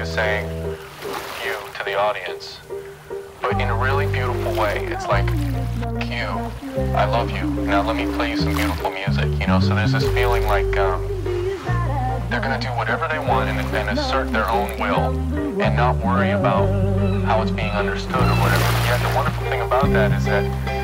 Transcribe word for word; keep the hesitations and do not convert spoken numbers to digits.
is saying you to the audience, but in a really beautiful way. It's like, Q, I love you. Now let me play you some beautiful music, you know? So there's this feeling like um, they're gonna do whatever they want and, and assert their own will and not worry about how it's being understood or whatever. Yet the wonderful thing about that is that